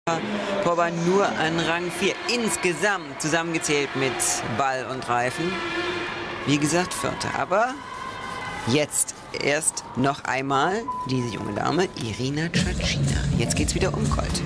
Torwart nur an Rang 4. Insgesamt zusammengezählt mit Ball und Reifen. Wie gesagt, Vierter. Aber jetzt erst noch einmal diese junge Dame, Irina Tchachina. Jetzt geht's wieder um Colt.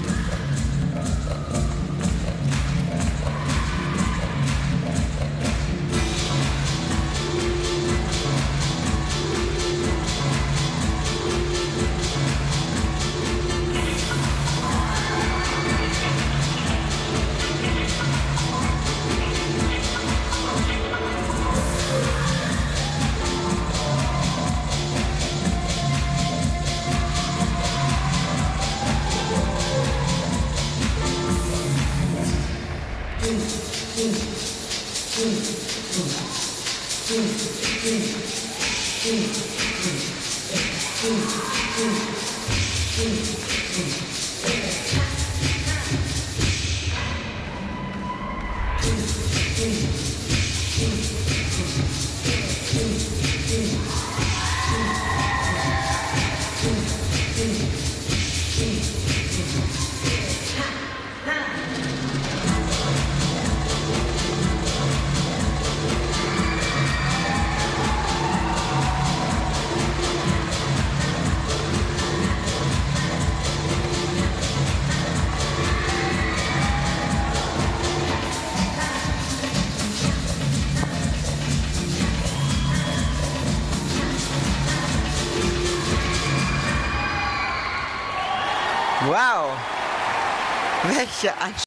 Wow! Welche Anstrengung!